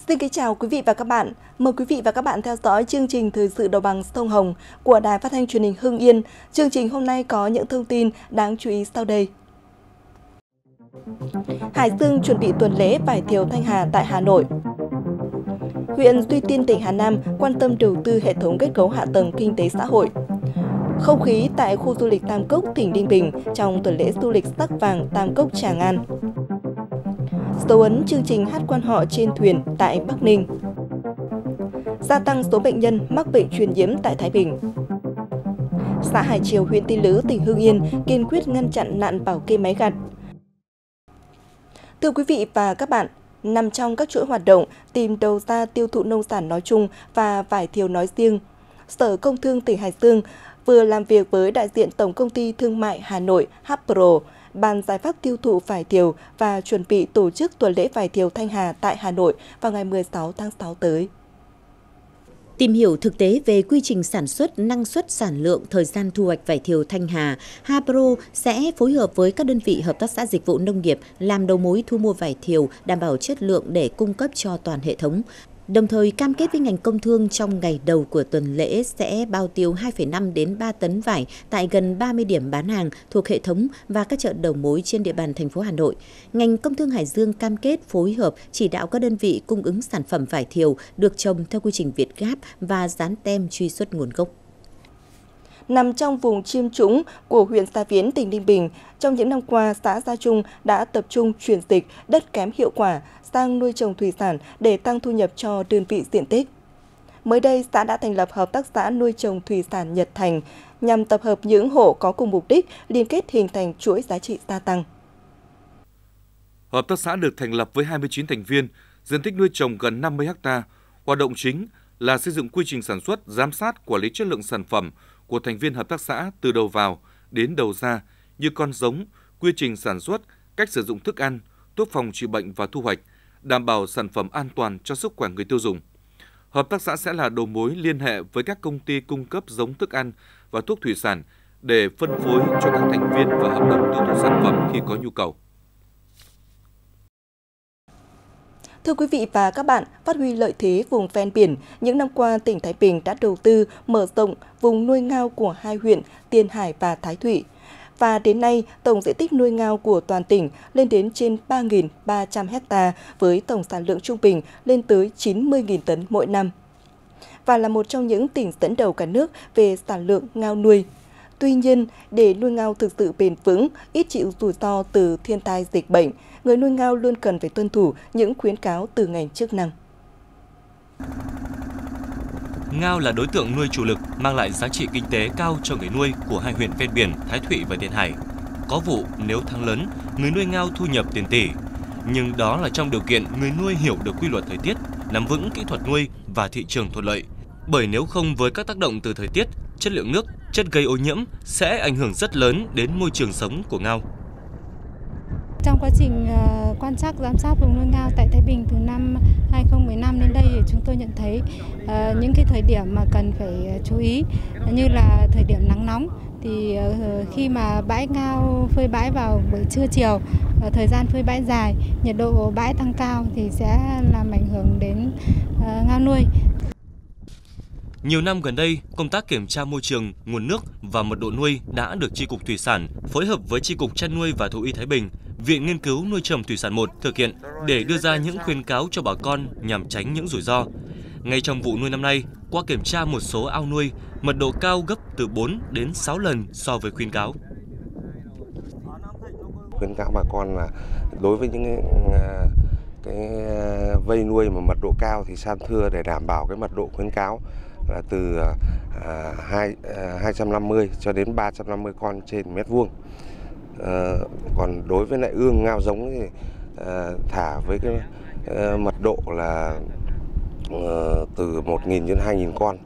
Xin kính chào quý vị và các bạn. Mời quý vị và các bạn theo dõi chương trình Thời sự Đồng bằng Sông Hồng của Đài Phát thanh Truyền hình Hưng Yên. Chương trình hôm nay có những thông tin đáng chú ý sau đây. Hải Dương chuẩn bị tuần lễ vải thiều Thanh Hà tại Hà Nội. Huyện Duy Tiên, tỉnh Hà Nam quan tâm đầu tư hệ thống kết cấu hạ tầng kinh tế xã hội. Không khí tại khu du lịch Tam Cốc, tỉnh Ninh Bình trong tuần lễ du lịch sắc vàng Tam Cốc Tràng An. Dấu ấn chương trình hát quan họ trên thuyền tại Bắc Ninh. Gia tăng số bệnh nhân mắc bệnh truyền nhiễm tại Thái Bình. Xã Hải Triều, huyện Tiên Lữ, tỉnh Hưng Yên kiên quyết ngăn chặn nạn bảo kê máy gặt. Thưa quý vị và các bạn, nằm trong các chuỗi hoạt động tìm đầu ra tiêu thụ nông sản nói chung và vải thiều nói riêng, Sở Công Thương tỉnh Hải Dương vừa làm việc với đại diện Tổng Công ty Thương mại Hà Nội Hapro, bàn giải pháp tiêu thụ vải thiều và chuẩn bị tổ chức tuần lễ vải thiều Thanh Hà tại Hà Nội vào ngày 16 tháng 6 tới. Tìm hiểu thực tế về quy trình sản xuất, năng suất, sản lượng, thời gian thu hoạch vải thiều Thanh Hà, Hapro sẽ phối hợp với các đơn vị hợp tác xã dịch vụ nông nghiệp làm đầu mối thu mua vải thiều, đảm bảo chất lượng để cung cấp cho toàn hệ thống. Đồng thời cam kết với ngành công thương trong ngày đầu của tuần lễ sẽ bao tiêu 2,5 đến 3 tấn vải tại gần 30 điểm bán hàng thuộc hệ thống và các chợ đầu mối trên địa bàn thành phố Hà Nội. Ngành công thương Hải Dương cam kết phối hợp chỉ đạo các đơn vị cung ứng sản phẩm vải thiều được trồng theo quy trình Việt Gáp và dán tem truy xuất nguồn gốc. Nằm trong vùng chiêm trũng của huyện Sa Viến, tỉnh Ninh Bình, trong những năm qua, xã Gia Trung đã tập trung chuyển dịch đất kém hiệu quả sang nuôi trồng thủy sản để tăng thu nhập cho đơn vị diện tích. Mới đây, xã đã thành lập Hợp tác xã nuôi trồng thủy sản Nhật Thành nhằm tập hợp những hộ có cùng mục đích liên kết hình thành chuỗi giá trị gia tăng. Hợp tác xã được thành lập với 29 thành viên, diện tích nuôi trồng gần 50 ha. Hoạt động chính là xây dựng quy trình sản xuất, giám sát, quản lý chất lượng sản phẩm của thành viên hợp tác xã từ đầu vào đến đầu ra như con giống, quy trình sản xuất, cách sử dụng thức ăn, thuốc phòng trị bệnh và thu hoạch, đảm bảo sản phẩm an toàn cho sức khỏe người tiêu dùng. Hợp tác xã sẽ là đầu mối liên hệ với các công ty cung cấp giống thức ăn và thuốc thủy sản để phân phối cho các thành viên và hợp đồng tiêu thụ sản phẩm khi có nhu cầu. Thưa quý vị và các bạn, phát huy lợi thế vùng ven biển, những năm qua tỉnh Thái Bình đã đầu tư mở rộng vùng nuôi ngao của hai huyện Tiền Hải và Thái Thụy. Và đến nay, tổng diện tích nuôi ngao của toàn tỉnh lên đến trên 3.300 ha với tổng sản lượng trung bình lên tới 90.000 tấn mỗi năm. Và là một trong những tỉnh dẫn đầu cả nước về sản lượng ngao nuôi. Tuy nhiên, để nuôi ngao thực sự bền vững, ít chịu rủi ro từ thiên tai dịch bệnh, người nuôi ngao luôn cần phải tuân thủ những khuyến cáo từ ngành chức năng. Ngao là đối tượng nuôi chủ lực mang lại giá trị kinh tế cao cho người nuôi của hai huyện ven biển Thái Thụy và Tiền Hải. Có vụ nếu thắng lớn, người nuôi ngao thu nhập tiền tỷ. Nhưng đó là trong điều kiện người nuôi hiểu được quy luật thời tiết, nắm vững kỹ thuật nuôi và thị trường thuận lợi. Bởi nếu không với các tác động từ thời tiết, chất lượng nước, chất gây ô nhiễm sẽ ảnh hưởng rất lớn đến môi trường sống của ngao. Trong quá trình quan trắc giám sát vùng nuôi ngao tại Thái Bình từ năm 2015 đến đây thì chúng tôi nhận thấy những cái thời điểm mà cần phải chú ý như là thời điểm nắng nóng thì khi mà bãi ngao phơi bãi vào buổi trưa chiều, thời gian phơi bãi dài, nhiệt độ bãi tăng cao thì sẽ làm ảnh hưởng đến ngao nuôi. Nhiều năm gần đây, công tác kiểm tra môi trường, nguồn nước và mật độ nuôi đã được Chi cục Thủy sản phối hợp với Chi cục Chăn nuôi và Thú y Thái Bình, Viện Nghiên cứu Nuôi trồng Thủy sản 1 thực hiện để đưa ra những khuyến cáo cho bà con nhằm tránh những rủi ro. Ngay trong vụ nuôi năm nay, qua kiểm tra một số ao nuôi, mật độ cao gấp từ 4 đến 6 lần so với khuyến cáo. Khuyến cáo bà con là đối với những cái vây nuôi mà mật độ cao thì san thưa để đảm bảo cái mật độ khuyến cáo là từ 250 cho đến 350 con trên mét vuông. Còn đối với lại ương ngao giống thì thả với cái mật độ là từ 1.000 đến 2.000 con.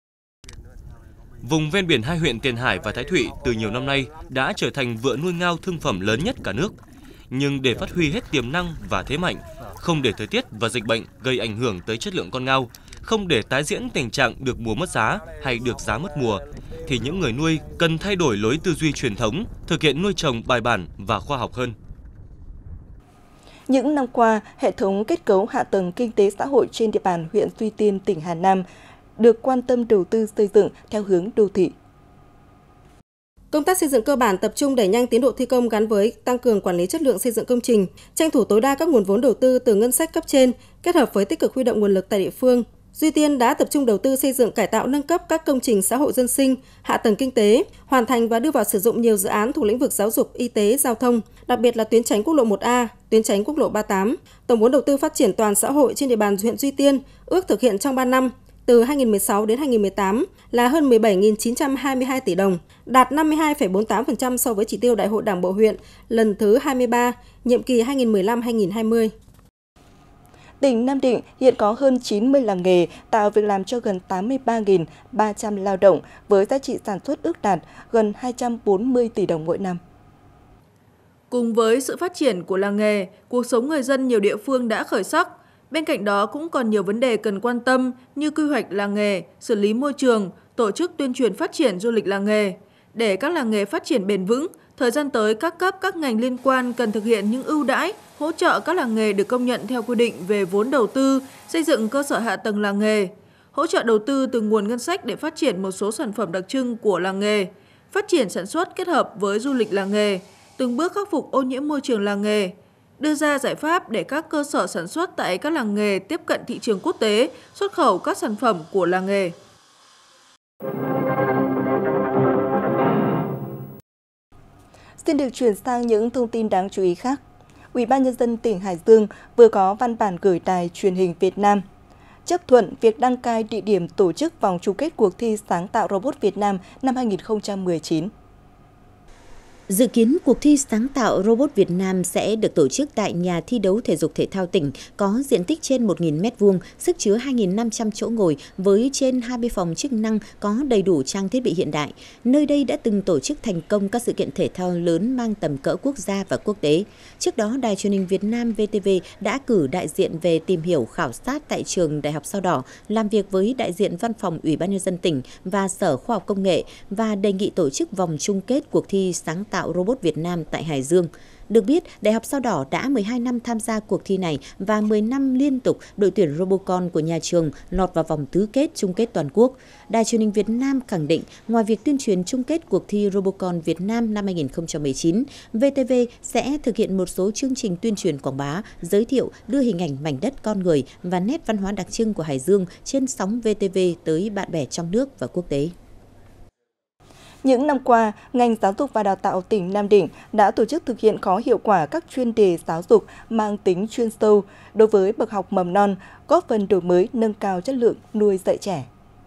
Vùng ven biển hai huyện Tiền Hải và Thái Thụy từ nhiều năm nay đã trở thành vựa nuôi ngao thương phẩm lớn nhất cả nước. Nhưng để phát huy hết tiềm năng và thế mạnh, không để thời tiết và dịch bệnh gây ảnh hưởng tới chất lượng con ngao, không để tái diễn tình trạng được mùa mất giá hay được giá mất mùa, thì những người nuôi cần thay đổi lối tư duy truyền thống, thực hiện nuôi trồng bài bản và khoa học hơn. Những năm qua, hệ thống kết cấu hạ tầng kinh tế xã hội trên địa bàn huyện Duy Tiên, tỉnh Hà Nam được quan tâm đầu tư xây dựng theo hướng đô thị. Công tác xây dựng cơ bản tập trung đẩy nhanh tiến độ thi công gắn với tăng cường quản lý chất lượng xây dựng công trình, tranh thủ tối đa các nguồn vốn đầu tư từ ngân sách cấp trên, kết hợp với tích cực huy động nguồn lực tại địa phương. Duy Tiên đã tập trung đầu tư xây dựng cải tạo nâng cấp các công trình xã hội dân sinh, hạ tầng kinh tế, hoàn thành và đưa vào sử dụng nhiều dự án thuộc lĩnh vực giáo dục, y tế, giao thông, đặc biệt là tuyến tránh quốc lộ 1A, tuyến tránh quốc lộ 38. Tổng vốn đầu tư phát triển toàn xã hội trên địa bàn huyện Duy Tiên ước thực hiện trong 3 năm, từ 2016 đến 2018 là hơn 17.922 tỷ đồng, đạt 52,48% so với chỉ tiêu Đại hội Đảng bộ huyện lần thứ 23, nhiệm kỳ 2015-2020. Tỉnh Nam Định hiện có hơn 90 làng nghề tạo việc làm cho gần 83.300 lao động với giá trị sản xuất ước đạt gần 240 tỷ đồng mỗi năm. Cùng với sự phát triển của làng nghề, cuộc sống người dân nhiều địa phương đã khởi sắc. Bên cạnh đó cũng còn nhiều vấn đề cần quan tâm như quy hoạch làng nghề, xử lý môi trường, tổ chức tuyên truyền phát triển du lịch làng nghề. Để các làng nghề phát triển bền vững, thời gian tới các cấp các ngành liên quan cần thực hiện những ưu đãi, hỗ trợ các làng nghề được công nhận theo quy định về vốn đầu tư, xây dựng cơ sở hạ tầng làng nghề, hỗ trợ đầu tư từ nguồn ngân sách để phát triển một số sản phẩm đặc trưng của làng nghề, phát triển sản xuất kết hợp với du lịch làng nghề, từng bước khắc phục ô nhiễm môi trường làng nghề, đưa ra giải pháp để các cơ sở sản xuất tại các làng nghề tiếp cận thị trường quốc tế, xuất khẩu các sản phẩm của làng nghề. Xin được chuyển sang những thông tin đáng chú ý khác. Ủy ban Nhân dân tỉnh Hải Dương vừa có văn bản gửi Đài Truyền hình Việt Nam chấp thuận việc đăng cai địa điểm tổ chức vòng chung kết cuộc thi sáng tạo robot Việt Nam năm 2019. Dự kiến cuộc thi sáng tạo robot Việt Nam sẽ được tổ chức tại nhà thi đấu thể dục thể thao tỉnh có diện tích trên 1.000 m², sức chứa 2.500 chỗ ngồi với trên 20 phòng chức năng có đầy đủ trang thiết bị hiện đại. Nơi đây đã từng tổ chức thành công các sự kiện thể thao lớn mang tầm cỡ quốc gia và quốc tế. Trước đó, Đài Truyền hình Việt Nam VTV đã cử đại diện về tìm hiểu khảo sát tại trường Đại học Sao Đỏ, làm việc với đại diện Văn phòng Ủy ban Nhân dân tỉnh và Sở Khoa học Công nghệ và đề nghị tổ chức vòng chung kết cuộc thi sáng tạo robot Việt Nam tại Hải Dương. Được biết, Đại học Sao Đỏ đã 12 năm tham gia cuộc thi này và 10 năm liên tục đội tuyển Robocon của nhà trường lọt vào vòng tứ kết chung kết toàn quốc. Đài Truyền hình Việt Nam khẳng định, ngoài việc tuyên truyền chung kết cuộc thi Robocon Việt Nam năm 2019, VTV sẽ thực hiện một số chương trình tuyên truyền quảng bá, giới thiệu, đưa hình ảnh mảnh đất con người và nét văn hóa đặc trưng của Hải Dương trên sóng VTV tới bạn bè trong nước và quốc tế. Những năm qua, ngành giáo dục và đào tạo tỉnh Nam Định đã tổ chức thực hiện có hiệu quả các chuyên đề giáo dục mang tính chuyên sâu đối với bậc học mầm non, góp phần đổi mới nâng cao chất lượng nuôi dạy trẻ.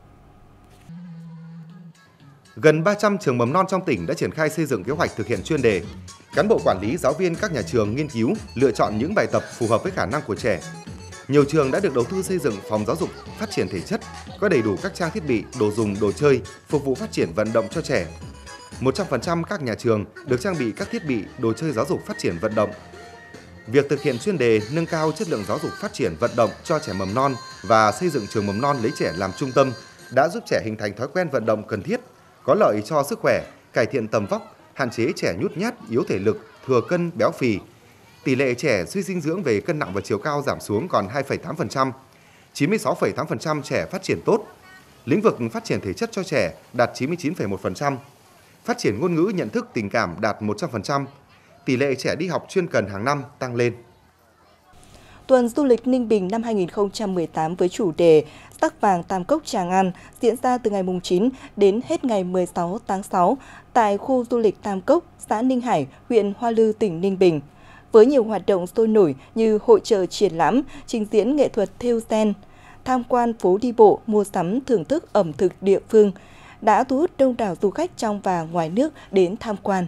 Gần 300 trường mầm non trong tỉnh đã triển khai xây dựng kế hoạch thực hiện chuyên đề. Cán bộ quản lý, giáo viên các nhà trường nghiên cứu, lựa chọn những bài tập phù hợp với khả năng của trẻ. Nhiều trường đã được đầu tư xây dựng phòng giáo dục phát triển thể chất, có đầy đủ các trang thiết bị, đồ dùng, đồ chơi, phục vụ phát triển vận động cho trẻ. 100% các nhà trường được trang bị các thiết bị, đồ chơi giáo dục phát triển vận động. Việc thực hiện chuyên đề nâng cao chất lượng giáo dục phát triển vận động cho trẻ mầm non và xây dựng trường mầm non lấy trẻ làm trung tâm đã giúp trẻ hình thành thói quen vận động cần thiết, có lợi cho sức khỏe, cải thiện tầm vóc, hạn chế trẻ nhút nhát, yếu thể lực, thừa cân, béo phì. Tỷ lệ trẻ suy dinh dưỡng về cân nặng và chiều cao giảm xuống còn 2,8%, 96,8% trẻ phát triển tốt. Lĩnh vực phát triển thể chất cho trẻ đạt 99,1%, phát triển ngôn ngữ nhận thức tình cảm đạt 100%, tỷ lệ trẻ đi học chuyên cần hàng năm tăng lên. Tuần du lịch Ninh Bình năm 2018 với chủ đề Sắc vàng Tam Cốc Tràng An diễn ra từ ngày 9 đến hết ngày 16 tháng 6 tại khu du lịch Tam Cốc, xã Ninh Hải, huyện Hoa Lư, tỉnh Ninh Bình. Với nhiều hoạt động sôi nổi như hội chợ triển lãm, trình diễn nghệ thuật thêu sen, tham quan phố đi bộ, mua sắm, thưởng thức ẩm thực địa phương, đã thu hút đông đảo du khách trong và ngoài nước đến tham quan.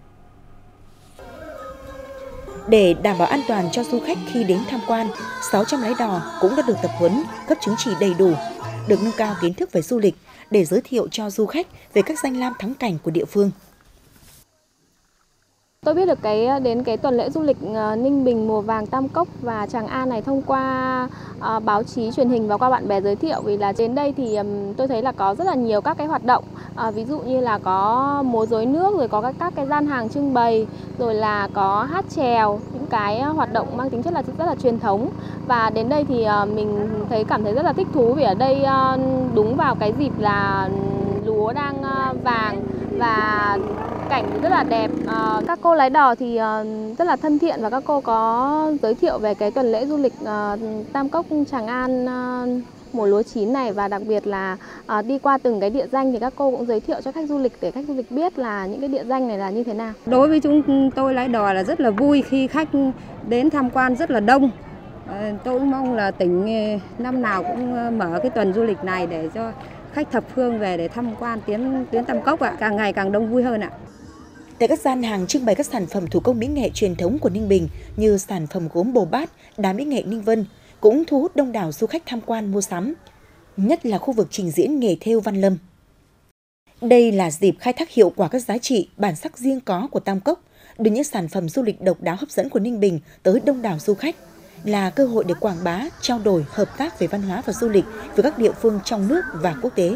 Để đảm bảo an toàn cho du khách khi đến tham quan, 600 lái đò cũng đã được tập huấn, cấp chứng chỉ đầy đủ, được nâng cao kiến thức về du lịch để giới thiệu cho du khách về các danh lam thắng cảnh của địa phương. Tôi biết được đến tuần lễ du lịch Ninh Bình mùa vàng Tam Cốc và Tràng An này thông qua báo chí, truyền hình và qua bạn bè giới thiệu, vì là đến đây thì tôi thấy là có rất là nhiều các cái hoạt động, ví dụ như là có múa rối nước, rồi có các cái gian hàng trưng bày, rồi là có hát chèo, những cái hoạt động mang tính chất là rất là truyền thống. Và đến đây thì mình cảm thấy rất là thích thú, vì ở đây đúng vào cái dịp là lúa đang vàng và cảnh rất là đẹp. Các cô lái đò thì rất là thân thiện và các cô có giới thiệu về cái tuần lễ du lịch Tam Cốc Tràng An mùa lúa chín này, và đặc biệt là đi qua từng cái địa danh thì các cô cũng giới thiệu cho khách du lịch để khách du lịch biết là những cái địa danh này là như thế nào. Đối với chúng tôi lái đò là rất là vui khi khách đến tham quan rất là đông. Tôi cũng mong là tỉnh năm nào cũng mở cái tuần du lịch này để cho khách thập phương về để tham quan tuyến Tam Cốc ạ, càng ngày càng đông vui hơn ạ. Tại các gian hàng trưng bày các sản phẩm thủ công mỹ nghệ truyền thống của Ninh Bình như sản phẩm gốm Bồ Bát, đá mỹ nghệ Ninh Vân cũng thu hút đông đảo du khách tham quan mua sắm, nhất là khu vực trình diễn nghề thêu Văn Lâm. Đây là dịp khai thác hiệu quả các giá trị, bản sắc riêng có của Tam Cốc, đưa những sản phẩm du lịch độc đáo hấp dẫn của Ninh Bình tới đông đảo du khách, là cơ hội để quảng bá, trao đổi, hợp tác về văn hóa và du lịch với các địa phương trong nước và quốc tế.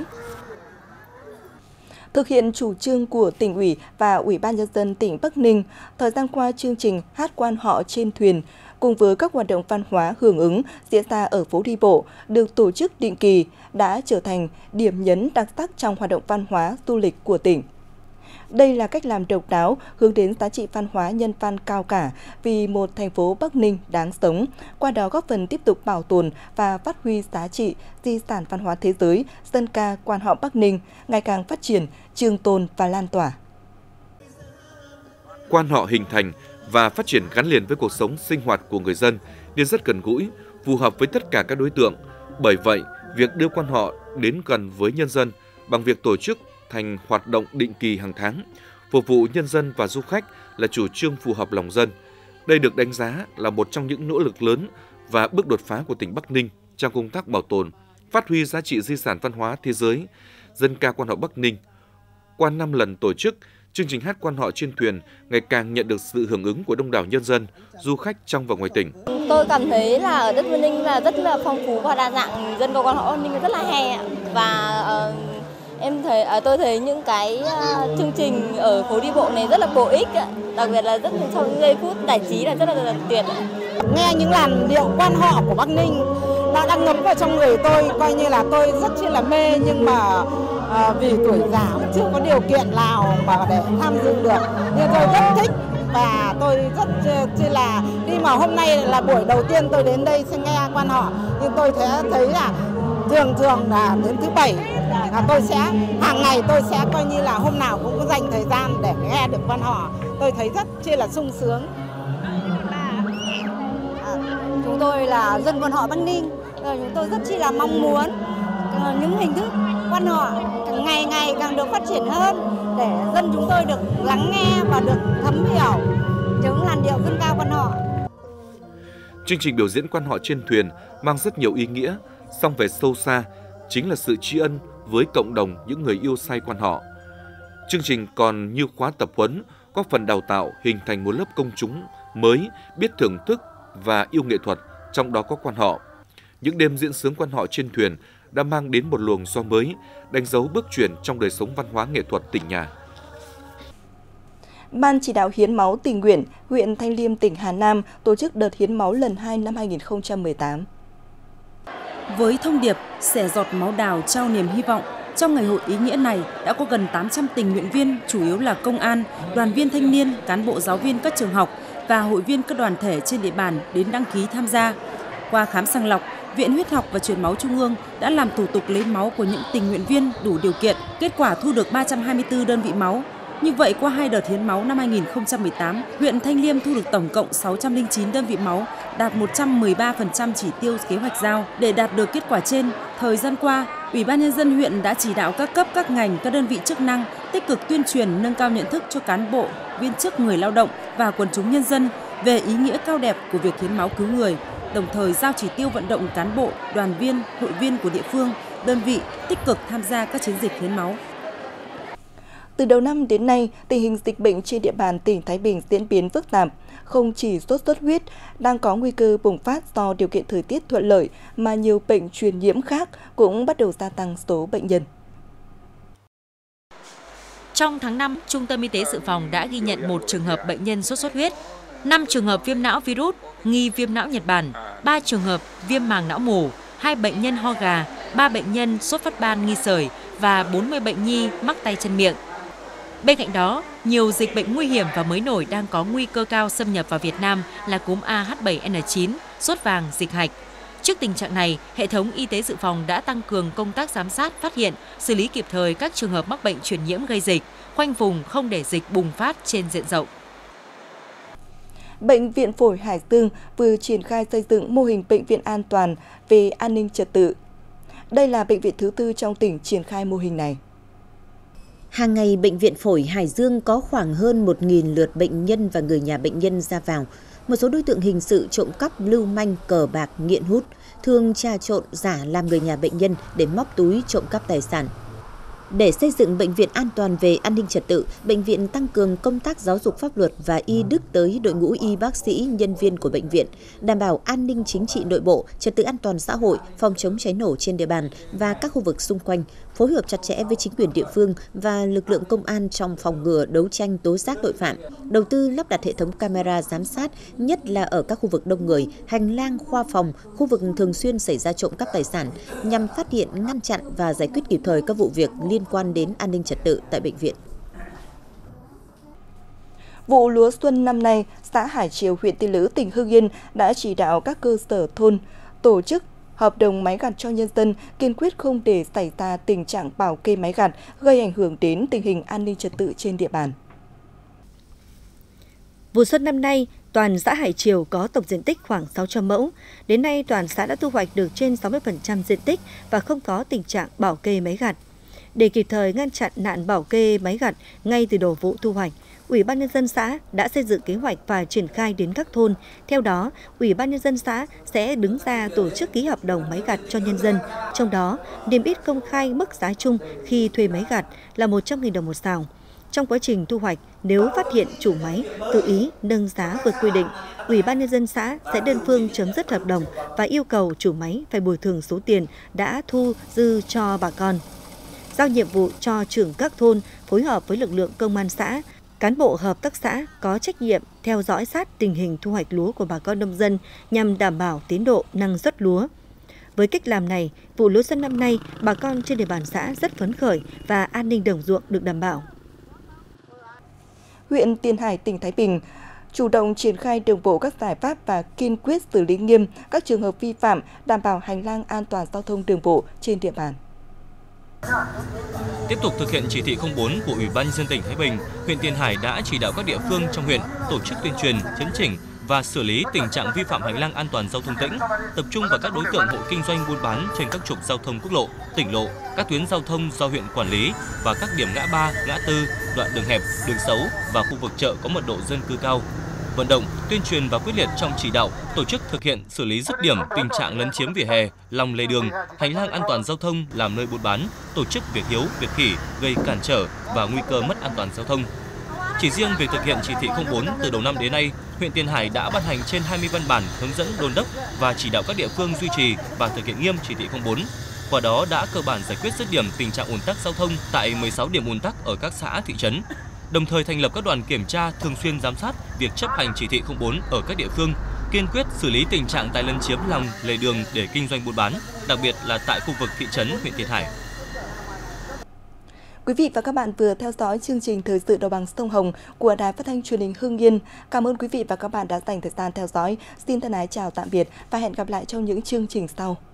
Thực hiện chủ trương của Tỉnh ủy và Ủy ban Nhân dân tỉnh Bắc Ninh, thời gian qua chương trình hát quan họ trên thuyền cùng với các hoạt động văn hóa hưởng ứng diễn ra ở phố đi bộ được tổ chức định kỳ đã trở thành điểm nhấn đặc sắc trong hoạt động văn hóa du lịch của tỉnh. Đây là cách làm độc đáo hướng đến giá trị văn hóa nhân văn cao cả vì một thành phố Bắc Ninh đáng sống, qua đó góp phần tiếp tục bảo tồn và phát huy giá trị di sản văn hóa thế giới, dân ca quan họ Bắc Ninh ngày càng phát triển, trường tồn và lan tỏa. Quan họ hình thành và phát triển gắn liền với cuộc sống sinh hoạt của người dân nên rất gần gũi, phù hợp với tất cả các đối tượng. Bởi vậy, việc đưa quan họ đến gần với nhân dân bằng việc tổ chức thành hoạt động định kỳ hàng tháng, phục vụ nhân dân và du khách là chủ trương phù hợp lòng dân. Đây được đánh giá là một trong những nỗ lực lớn và bước đột phá của tỉnh Bắc Ninh trong công tác bảo tồn, phát huy giá trị di sản văn hóa thế giới, dân ca quan họ Bắc Ninh. Qua 5 lần tổ chức, chương trình hát quan họ trên thuyền ngày càng nhận được sự hưởng ứng của đông đảo nhân dân, du khách trong và ngoài tỉnh. Tôi cảm thấy là ở đất Bắc Ninh là rất là phong phú và đa dạng, dân ca quan họ Bắc Ninh rất là hay ạ. Và tôi thấy những cái chương trình ở phố đi bộ này rất là bổ ích, đặc biệt là rất trong những giây phút giải trí là rất là tuyệt. Nghe những làn điệu quan họ của Bắc Ninh nó đang ngấm vào trong người tôi, coi như là tôi rất chi là mê, nhưng mà vì tuổi già chưa có điều kiện nào mà để tham dự được, nhưng tôi rất thích và tôi rất chi là khi mà hôm nay là buổi đầu tiên tôi đến đây sẽ nghe quan họ, nhưng tôi thấy là thường là đến thứ Bảy là tôi sẽ hàng ngày tôi sẽ coi như là hôm nào cũng có dành thời gian để nghe được quan họ, tôi thấy rất chi là sung sướng. Chúng tôi là dân quan họ Bắc Ninh, chúng tôi rất chi là mong muốn những hình thức quan họ càng ngày càng được phát triển hơn để dân chúng tôi được lắng nghe và được thấm hiểu những làn điệu dân ca quan họ. Chương trình biểu diễn quan họ trên thuyền mang rất nhiều ý nghĩa, song về sâu xa chính là sự tri ân với cộng đồng những người yêu say quan họ. Chương trình còn như khóa tập huấn, góp phần đào tạo hình thành một lớp công chúng mới biết thưởng thức và yêu nghệ thuật, trong đó có quan họ. Những đêm diễn xướng quan họ trên thuyền đã mang đến một luồng gió mới, đánh dấu bước chuyển trong đời sống văn hóa nghệ thuật tỉnh nhà. Ban chỉ đạo hiến máu tình nguyện huyện Thanh Liêm, tỉnh Hà Nam tổ chức đợt hiến máu lần 2 năm 2018. Với thông điệp xẻ giọt máu đào trao niềm hy vọng, trong ngày hội ý nghĩa này đã có gần 800 tình nguyện viên, chủ yếu là công an, đoàn viên thanh niên, cán bộ giáo viên các trường học và hội viên các đoàn thể trên địa bàn đến đăng ký tham gia. Qua khám sàng lọc, Viện Huyết học và Truyền máu Trung ương đã làm thủ tục lấy máu của những tình nguyện viên đủ điều kiện, kết quả thu được 324 đơn vị máu. Như vậy, qua 2 đợt hiến máu năm 2018, huyện Thanh Liêm thu được tổng cộng 609 đơn vị máu, đạt 113% chỉ tiêu kế hoạch giao. Để đạt được kết quả trên, thời gian qua, Ủy ban Nhân dân huyện đã chỉ đạo các cấp, các ngành, các đơn vị chức năng tích cực tuyên truyền, nâng cao nhận thức cho cán bộ, viên chức, người lao động và quần chúng nhân dân về ý nghĩa cao đẹp của việc hiến máu cứu người, đồng thời giao chỉ tiêu vận động cán bộ, đoàn viên, hội viên của địa phương, đơn vị tích cực tham gia các chiến dịch hiến máu. Từ đầu năm đến nay, tình hình dịch bệnh trên địa bàn tỉnh Thái Bình diễn biến phức tạp. Không chỉ sốt xuất huyết đang có nguy cơ bùng phát do điều kiện thời tiết thuận lợi, mà nhiều bệnh truyền nhiễm khác cũng bắt đầu gia tăng số bệnh nhân. Trong tháng 5, Trung tâm Y tế Dự phòng đã ghi nhận 1 trường hợp bệnh nhân sốt xuất huyết, 5 trường hợp viêm não virus, nghi viêm não Nhật Bản, 3 trường hợp viêm màng não mủ, 2 bệnh nhân ho gà, 3 bệnh nhân sốt phát ban nghi sởi và 40 bệnh nhi mắc tay chân miệng. Bên cạnh đó, nhiều dịch bệnh nguy hiểm và mới nổi đang có nguy cơ cao xâm nhập vào Việt Nam là cúm AH7N9, sốt vàng, dịch hạch. Trước tình trạng này, hệ thống y tế dự phòng đã tăng cường công tác giám sát, phát hiện, xử lý kịp thời các trường hợp mắc bệnh truyền nhiễm gây dịch, khoanh vùng không để dịch bùng phát trên diện rộng. Bệnh viện Phổi Hải Dương vừa triển khai xây dựng mô hình bệnh viện an toàn về an ninh trật tự. Đây là bệnh viện thứ 4 trong tỉnh triển khai mô hình này. Hàng ngày, Bệnh viện Phổi Hải Dương có khoảng hơn 1.000 lượt bệnh nhân và người nhà bệnh nhân ra vào. Một số đối tượng hình sự trộm cắp, lưu manh, cờ bạc, nghiện hút, thường trà trộn giả làm người nhà bệnh nhân để móc túi trộm cắp tài sản. Để xây dựng bệnh viện an toàn về an ninh trật tự, bệnh viện tăng cường công tác giáo dục pháp luật và y đức tới đội ngũ y bác sĩ, nhân viên của bệnh viện, đảm bảo an ninh chính trị nội bộ, trật tự an toàn xã hội, phòng chống cháy nổ trên địa bàn và các khu vực xung quanh, phối hợp chặt chẽ với chính quyền địa phương và lực lượng công an trong phòng ngừa, đấu tranh, tố giác tội phạm, đầu tư lắp đặt hệ thống camera giám sát, nhất là ở các khu vực đông người, hành lang, khoa phòng, khu vực thường xuyên xảy ra trộm cắp tài sản, nhằm phát hiện, ngăn chặn và giải quyết kịp thời các vụ việc liên quan đến an ninh trật tự tại bệnh viện. Vụ lúa xuân năm nay, xã Hải Triều, huyện Tiên Lữ, tỉnh Hưng Yên đã chỉ đạo các cơ sở thôn tổ chức hợp đồng máy gặt cho nhân dân, kiên quyết không để xảy ra tình trạng bảo kê máy gặt gây ảnh hưởng đến tình hình an ninh trật tự trên địa bàn. Vụ xuân năm nay, toàn xã Hải Triều có tổng diện tích khoảng 600 mẫu. Đến nay, toàn xã đã thu hoạch được trên 60% diện tích và không có tình trạng bảo kê máy gặt. Để kịp thời ngăn chặn nạn bảo kê máy gặt ngay từ đầu vụ thu hoạch, Ủy ban Nhân dân xã đã xây dựng kế hoạch và triển khai đến các thôn. Theo đó, Ủy ban Nhân dân xã sẽ đứng ra tổ chức ký hợp đồng máy gặt cho nhân dân. Trong đó, niêm yết công khai mức giá chung khi thuê máy gặt là 100.000 đồng một sào. Trong quá trình thu hoạch, nếu phát hiện chủ máy tự ý nâng giá vượt quy định, Ủy ban Nhân dân xã sẽ đơn phương chấm dứt hợp đồng và yêu cầu chủ máy phải bồi thường số tiền đã thu dư cho bà con. Giao nhiệm vụ cho trưởng các thôn phối hợp với lực lượng công an xã, cán bộ hợp tác xã có trách nhiệm theo dõi sát tình hình thu hoạch lúa của bà con nông dân nhằm đảm bảo tiến độ năng suất lúa. Với cách làm này, vụ lúa xuân năm nay, bà con trên địa bàn xã rất phấn khởi và an ninh đồng ruộng được đảm bảo. Huyện Tiền Hải, tỉnh Thái Bình chủ động triển khai đồng bộ các giải pháp và kiên quyết xử lý nghiêm các trường hợp vi phạm, đảm bảo hành lang an toàn giao thông đường bộ trên địa bàn. Tiếp tục thực hiện chỉ thị 04 của Ủy ban Nhân dân tỉnh Thái Bình, huyện Tiền Hải đã chỉ đạo các địa phương trong huyện tổ chức tuyên truyền, chấn chỉnh và xử lý tình trạng vi phạm hành lang an toàn giao thông tỉnh, tập trung vào các đối tượng hộ kinh doanh buôn bán trên các trục giao thông quốc lộ, tỉnh lộ, các tuyến giao thông do huyện quản lý và các điểm ngã ba, ngã tư, đoạn đường hẹp, đường xấu và khu vực chợ có mật độ dân cư cao. Vận động, tuyên truyền và quyết liệt trong chỉ đạo, tổ chức thực hiện xử lý dứt điểm tình trạng lấn chiếm vỉa hè, lòng lề đường, hành lang an toàn giao thông làm nơi buôn bán, tổ chức việc hiếu, việc khỉ gây cản trở và nguy cơ mất an toàn giao thông. Chỉ riêng việc thực hiện chỉ thị 04 từ đầu năm đến nay, huyện Tiền Hải đã ban hành trên 20 văn bản hướng dẫn đôn đốc và chỉ đạo các địa phương duy trì và thực hiện nghiêm chỉ thị 04. Qua đó đã cơ bản giải quyết dứt điểm tình trạng ùn tắc giao thông tại 16 điểm ùn tắc ở các xã, thị trấn. Đồng thời thành lập các đoàn kiểm tra thường xuyên giám sát việc chấp hành chỉ thị 04 ở các địa phương, kiên quyết xử lý tình trạng tài lấn chiếm lòng lề đường để kinh doanh buôn bán, đặc biệt là tại khu vực thị trấn huyện Tiền Hải. Quý vị và các bạn vừa theo dõi chương trình Thời sự Đồng bằng Sông Hồng của Đài Phát thanh Truyền hình Hưng Yên. Cảm ơn quý vị và các bạn đã dành thời gian theo dõi. Xin thân ái chào tạm biệt và hẹn gặp lại trong những chương trình sau.